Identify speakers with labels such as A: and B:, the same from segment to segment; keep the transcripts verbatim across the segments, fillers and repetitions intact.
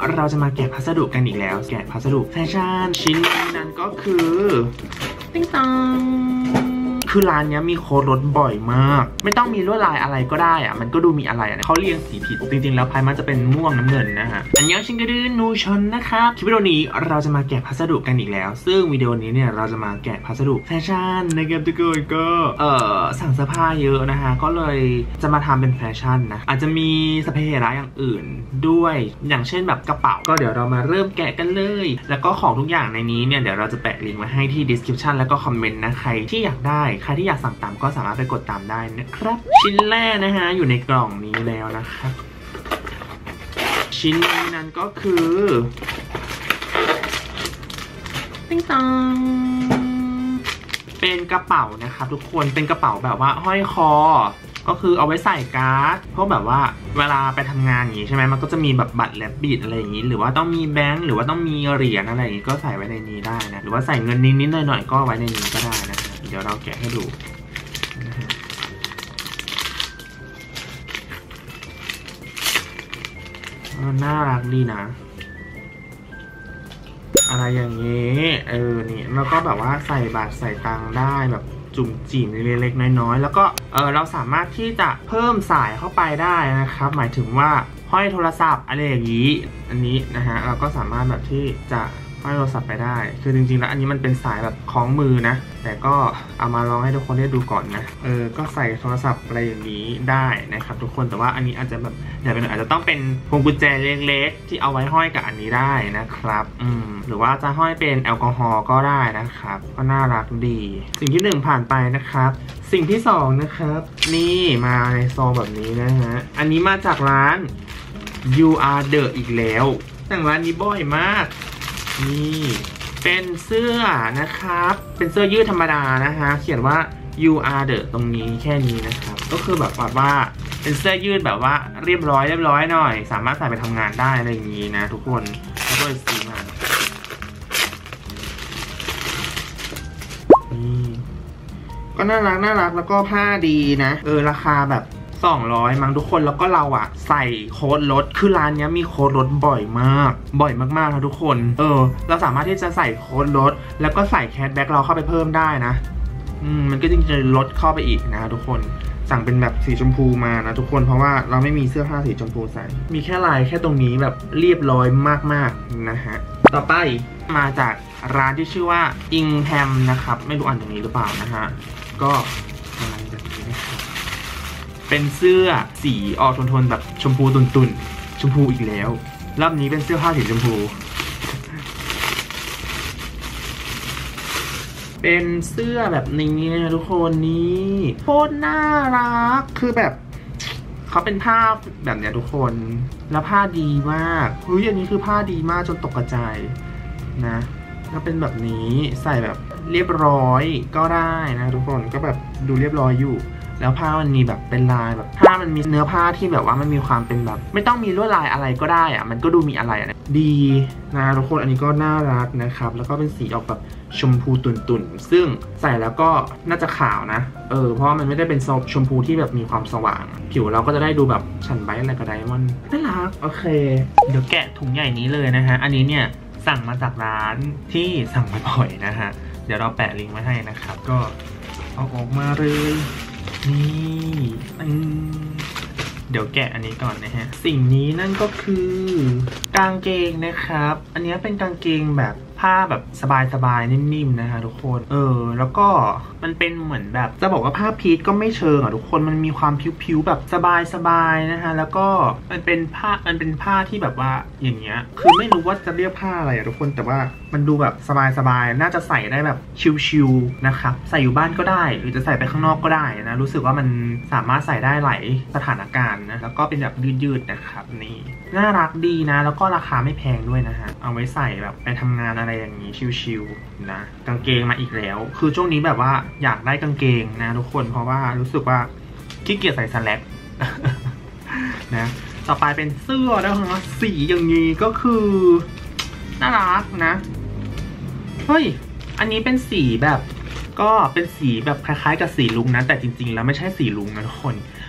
A: เราจะมาแกะพัสดุกันอีกแล้วแกะพัสดุแฟชั่นชิ้นนั้นก็คือติ๊งตองคือร้านนี้มีโค้ดลดบ่อยมากไม่ต้องมีลวดลายอะไรก็ได้อะมันก็ดูมีอะไรอะเขาเรียงสีผิดจริงๆแล้วพายมันจะเป็นม่วงน้ำเงินนะฮะอันนี้ชิงกระดือนูชนนะครับคลิปวิดีโอนี้เราจะมาแกะพัสดุกันอีกแล้วซึ่งวิดีโอนี้เนี่ยเราจะมาแกะพัสดุแฟชั่นนะครับทุกคนก็เอ่อสั่งเสื้อผ้าเยอะนะฮะก็เลยจะมาทำเป็นแฟชั่นนะอาจจะมีสเปรย์ร้ายอย่างอื่นด้วยอย่างเช่นแบบกระเป๋าก็เดี๋ยวเรามาเริ่มแกะกันเลยแล้วก็ของทุกอย่างในนี้เนี่ยเดี๋ยวเราจะแปะลิงก์ไว้ให้ที่ description แล้วก็คอมเมนต์นะใครที่อยากได้ใครที่อยากสั่งตามก็สามารถไปกดตามได้นะครับชิ้นแรกนะฮะอยู่ในกล่องนี้แล้วนะครับชิ้นนี้นั้นก็คือติ๊งตองเป็นกระเป๋านะครับทุกคนเป็นกระเป๋าแบบว่าห้อยคอก็คือเอาไว้ใส่การ์ดเพราะแบบว่าเวลาไปทำงานอย่างนี้ใช่ไหมมันก็จะมีแบบบัตรแลบบิดอะไรอย่างนี้หรือว่าต้องมีแบงค์หรือว่าต้องมีเหรียญอะไรอย่างนี้ก็ใส่ไว้ในนี้ได้นะหรือว่าใส่เงินนิดๆหน่อยๆก็ไว้ในนี้ก็ได้นะเดี๋ยวเราแกะให้ดูน่ารักดีนะอะไรอย่างนี้เออนี่แล้วก็แบบว่าใส่บาทใส่ตังค์ได้แบบจุ่มจี่เล็กๆน้อยๆแล้วก็เออเราสามารถที่จะเพิ่มสายเข้าไปได้นะครับหมายถึงว่าห้อยโทรศัพท์อะไรอย่างนี้อันนี้นะฮะเราก็สามารถแบบที่จะห้อยโทรศัพท์ไปได้คือจริงๆแล้วอันนี้มันเป็นสายแบบคล้องมือนะแต่ก็เอามาลองให้ทุกคนได้ดูก่อนนะเออก็ใส่โทรศัพท์อะไรอย่างนี้ได้นะครับทุกคนแต่ว่าอันนี้อาจจะแบบเดี๋ยวเป็นอาจจะต้องเป็นพวงกุญแจเล็กๆที่เอาไว้ห้อยกับอันนี้ได้นะครับอืมหรือว่าจะห้อยเป็นแอลกอฮอล์ก็ได้นะครับก็น่ารักดีสิ่งที่หนึ่งผ่านไปนะครับสิ่งที่สองนะครับนี่มาในซองแบบนี้นะฮะอันนี้มาจากร้าน You Are The อีกแล้วแต่ร้านนี้บ่อยมากนี่เป็นเสื้อนะครับเป็นเสื้อยืดธรรมดานะฮะเขียนว่า You Are The ตรงนี้แค่นี้นะครับก็คือแบบว่าเป็นเสื้อยืดแบบว่าเรียบร้อยเรียบร้อยหน่อยสามารถใส่ไปทำงานได้อะไรอย่างนี้นะทุกคนแล้วก็สีมานี่ก็น่ารักน่ารักแล้วก็ผ้าดีนะเออราคาแบบสองร้อยมั้งทุกคนแล้วก็เราอะใส่โค้ดลดคือร้านนี้มีโค้ดลดบ่อยมากบ่อยมากๆนะทุกคนเออเราสามารถที่จะใส่โค้ดลดแล้วก็ใส่แคชแบ็กเราเข้าไปเพิ่มได้นะอืมมันก็ยิ่งจะลดเข้าไปอีกนะทุกคนสั่งเป็นแบบสีชมพูมานะทุกคนเพราะว่าเราไม่มีเสื้อผ้าสีชมพูใส่มีแค่ลายแค่ตรงนี้แบบเรียบร้อยมากๆนะฮะต่อไปมาจากร้านที่ชื่อว่าอิงแฮมนะครับไม่รู้อ่านอย่างนี้หรือเปล่านะฮะก็อะไรแบบนี้นะครับเป็นเสื้อสีออกโทนๆแบบชมพูตุ่นๆชมพูอีกแล้วรอบนี้เป็นเสื้อผ้าสีชมพูเป็นเสื้อแบบนี้นะทุกคนนี่โคตรน่ารักคือแบบเขาเป็นผ้าแบบเนี้ยทุกคนแล้วผ้าดีมากเฮ้ยอันนี้คือผ้าดีมากจนตกใจนะแล้วเป็นแบบนี้ใส่แบบเรียบร้อยก็ได้นะทุกคนก็แบบดูเรียบร้อยอยู่แล้วผ้ามันมีแบบเป็นลายแบบผ้ามันมีเนื้อผ้าที่แบบว่ามันมีความเป็นแบบไม่ต้องมีลวดลายอะไรก็ได้อะมันก็ดูมีอะไรนะดีนะทุกคนอันนี้ก็น่ารักนะครับแล้วก็เป็นสีออกแบบชมพูตุ่นๆซึ่งใส่แล้วก็น่าจะขาวนะเออเพราะมันไม่ได้เป็นชมพูที่แบบมีความสว่างผิวเราก็จะได้ดูแบบฉันไบอะไรก็ได้มันน่ารักโอเคเดี๋ยวแกะถุงใหญ่นี้เลยนะฮะอันนี้เนี่ยสั่งมาจากร้านที่สั่งบ่อยๆนะฮะเดี๋ยวเราแปะลิงก์ไว้ให้นะครับก็เอาออกมาเลยนี่เดี๋ยวแกะอันนี้ก่อนนะฮะสิ่งนี้นั่นก็คือกางเกงนะครับอันนี้เป็นกางเกงแบบผ้าแบบสบายๆนิ่มๆนะฮะทุกคนเออแล้วก็มันเป็นเหมือนแบบจะบอกว่าผ้าพีทก็ไม่เชิงอ่ะทุกคนมันมีความผิวๆแบบสบายๆนะฮะแล้วก็มันเป็นผ้ามันเป็นผ้าที่แบบว่าอย่างเงี้ยคือไม่รู้ว่าจะเรียกผ้าอะไรอ่ะทุกคนแต่ว่ามันดูแบบสบายๆน่าจะใส่ได้แบบชิลๆนะครับใส่อยู่บ้านก็ได้หรือจะใส่ไปข้างนอกก็ได้นะรู้สึกว่ามันสามารถใส่ได้หลายสถานการณ์นะแล้วก็เป็นแบบยืดๆนะครับนี่น่ารักดีนะแล้วก็ราคาไม่แพงด้วยนะฮะเอาไว้ใส่แบบไปทำงานอะไรอย่างนี้ชิลๆนะกางเกงมาอีกแล้วคือช่วงนี้แบบว่าอยากได้กางเกงนะทุกคนเพราะว่ารู้สึกว่าขี้เกียจใส่สแลก นะต่อไปเป็นเสื้อแล้วนะสีอย่างนี้ก็คือน่ารักนะเฮ้ยอันนี้เป็นสีแบบก็เป็นสีแบบคล้ายๆกับสีลุงนะแต่จริงๆแล้วไม่ใช่สีลุงนะทุกคน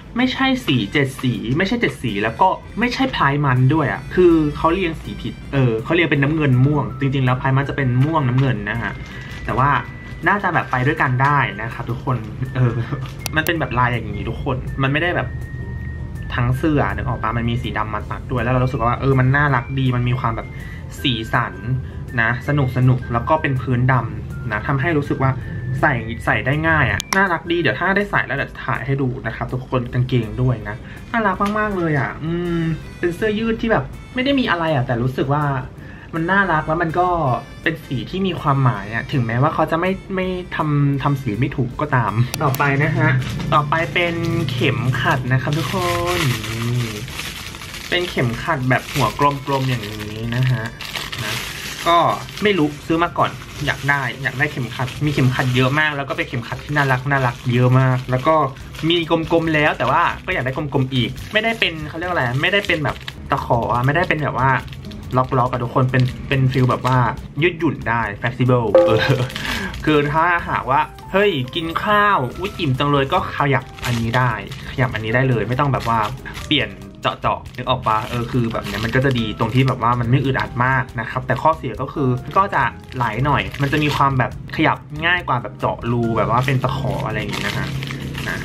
A: ไม่ใช่สีเจ็ดสีไม่ใช่เจ็ดสีแล้วก็ไม่ใช่พายมันด้วยอ่ะคือเขาเรียงสีผิดเออเขาเรียงเป็นน้ำเงินม่วงจริงๆแล้วพายมันจะเป็นม่วงน้ำเงินนะฮะแต่ว่าน่าจะแบบไปด้วยกันได้นะครับทุกคนเออมันเป็นแบบลายอย่างนี้ทุกคนมันไม่ได้แบบทั้งเสื้อนึกออกปะมันมีสีดำมาตัดด้วยแล้วเรารู้สึกว่าเออมันน่ารักดีมันมีความแบบสีสันนะสนุกสนุกแล้วก็เป็นพื้นดำนะทำให้รู้สึกว่าใส่ใส่ได้ง่ายอ่ะน่ารักดีเดี๋ยวถ้าได้ใส่แล้วเดี๋ยวถ่ายให้ดูนะครับทุกคนกางเกงด้วยนะน่ารักมากๆเลยอ่ะอืมเป็นเสื้อยืดที่แบบไม่ได้มีอะไรอ่ะแต่รู้สึกว่ามันน่ารักแล้วมันก็เป็นสีที่มีความหมายอ่ะถึงแม้ว่าเขาจะไม่ไม่ทำทำสีไม่ถูกก็ตามต่อไปนะฮะต่อไปเป็นเข็มขัดนะครับทุกคนเป็นเข็มขัดแบบหัวกลมๆอย่างนี้นะฮะนะก็ไม่รู้ซื้อมาก่อนอยากได้อยากได้เข็มขัดมีเข็มขัดเยอะมากแล้วก็เป็นเข็มขัดที่น่ารักน่ารักเยอะมากแล้วก็มีกลมๆแล้วแต่ว่าก็อยากได้กลมๆอีกไม่ได้เป็นเขาเรียกอะไรไม่ได้เป็นแบบตะขอไม่ได้เป็นแบบว่าล็อกๆกับทุกคนเป็นเป็นฟิลแบบว่ายืดหยุ่นได้ flexible เออคือถ้าหากว่าเฮ้ยกินข้าวอุ้ยอิ่มจังเลยก็ขยับอันนี้ได้ขยับอันนี้ได้เลยไม่ต้องแบบว่าเปลี่ยนเจาะๆนึกออกปะเออคือแบบเนี้ยมันก็จะดีตรงที่แบบว่ามันไม่อึดอัดมากนะครับแต่ข้อเสียก็คือก็จะไหลหน่อยมันจะมีความแบบขยับง่ายกว่าแบบเจาะรูแบบว่าเป็นตะขออะไรอย่างงี้นะฮะนะ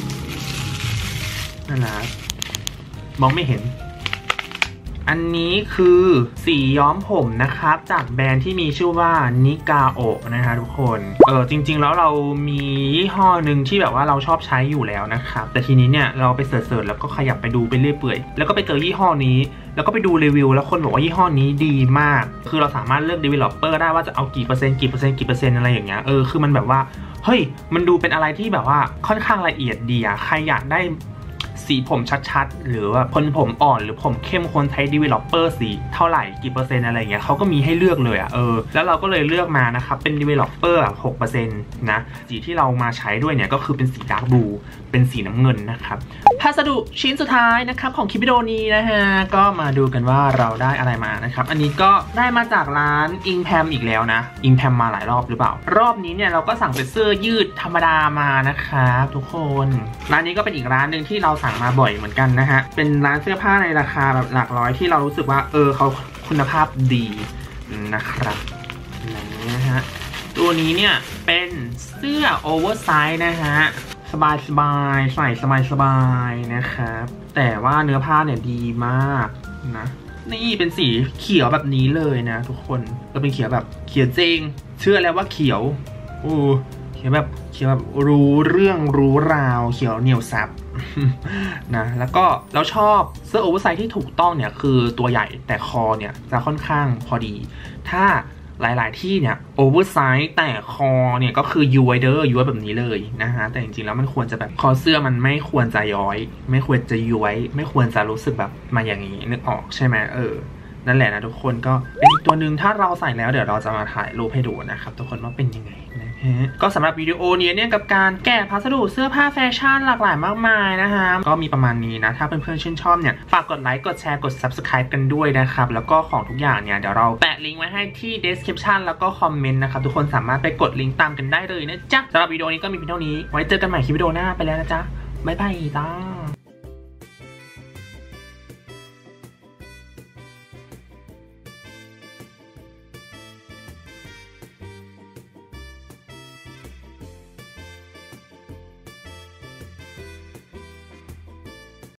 A: นั่นแหละมองไม่เห็นอันนี้คือสีย้อมผมนะครับจากแบรนด์ที่มีชื่อว่านิกาโอนะคะทุกคนเออจริงๆแล้วเรามียี่ห้อหนึ่งที่แบบว่าเราชอบใช้อยู่แล้วนะครับแต่ทีนี้เนี่ยเราไปเสิร์ชๆแล้วก็ขยับไปดูไปเรื่อยเปื่อยแล้วก็ไปเจอยี่ห้อนี้แล้วก็ไปดูรีวิวแล้วคนบอกว่ายี่ห้อนี้ดีมากคือเราสามารถเลือก developer ได้ว่าจะเอากี่เปอร์เซ็นต์กี่เปอร์เซ็นต์กี่เปอร์เซ็นต์อะไรอย่างเงี้ยเออคือมันแบบว่าเฮ้ยมันดูเป็นอะไรที่แบบว่าค่อนข้างละเอียดดีอะใครอยากได้สีผมชัดๆหรือว่าคนผมอ่อนหรือผมเข้มคนใช้ developer สีเท่าไหร่กี่เปอร์เซ็นต์อะไรเงี้ยเขาก็มีให้เลือกเลยอ่ะเออแล้วเราก็เลยเลือกมานะครับเป็น developer หกเปอร์เซ็นต์ นะสีที่เรามาใช้ด้วยเนี่ยก็คือเป็นสี dark blue เป็นสีน้ำเงินนะครับพัสดุชิ้นสุดท้ายนะครับของคลิปวิดีโอนี้นะฮะก็มาดูกันว่าเราได้อะไรมานะครับอันนี้ก็ได้มาจากร้านอิงแพมอีกแล้วนะอิงแพมมาหลายรอบหรือเปล่ารอบนี้เนี่ยเราก็สั่งเป็นเสื้อยืดธรรมดามานะครับทุกคนร้านนี้ก็เป็นอีกร้านหนึ่งที่เราสั่งมาบ่อยเหมือนกันนะฮะเป็นร้านเสื้อผ้าในราคาแบบหลักร้อยที่เรารู้สึกว่าเออเขาคุณภาพดีนะครับอย่างนี้นะฮะตัวนี้เนี่ยเป็นเสื้อโอเวอร์ไซส์นะฮะสบายสบายใส่สบายสบายนะครับแต่ว่าเนื้อผ้าเนี่ยดีมากนะนี่เป็นสีเขียวแบบนี้เลยนะทุกคนก็เป็นเขียวแบบเขียวจริงเชื่อแล้วว่าเขียวโอ้เขียวแบบเขียวแบบรู้เรื่องรู้ราวเขียวเหนียวซับนะแล้วก็เราชอบเสื้อโอเวอร์ไซส์ที่ถูกต้องเนี่ยคือตัวใหญ่แต่คอเนี่ยจะค่อนข้างพอดีถ้าหลายๆที่เนี่ยโอเวอร์ไซส์แต่คอเนี่ยก็คือยูไวเดอร์ยูไวแบบนี้เลยนะฮะแต่จริงๆแล้วมันควรจะแบบคอเสื้อมันไม่ควรจะย้อยไม่ควรจะย้วยไม่ควรจะรู้สึกแบบมาอย่างนี้นึกออกใช่ไหมเออนั่นแหละนะทุกคนก็เป็นอีกตัวหนึ่งถ้าเราใส่แล้วเดี๋ยวเราจะมาถ่ายรูปให้ดูนะครับทุกคนว่าเป็นยังไงนะฮะก็สำหรับวิดีโอนี้เนี่ยกับการแกะพัสดุเสื้อผ้าแฟชั่นหลากหลายมากมายนะฮะก็มีประมาณนี้นะถ้าเพื่อนๆชื่นชอบเนี่ยฝากกดไลค์กดแชร์กด ซับสไครบ์ กันด้วยนะครับแล้วก็ของทุกอย่างเนี่ยเดี๋ยวเราแปะลิงก์ไว้ให้ที่ description แล้วก็คอมเมนต์นะครับทุกคนสามารถไปกดลิงก์ตามกันได้เลยนะจ๊ะสำหรับวิดีโอนี้ก็มีเพียงเท่านี้ไว้เจอกันใหม่คลิปวิดีโอหน้าไปแล้วนะจ๊ะบ๊ายบายจ้า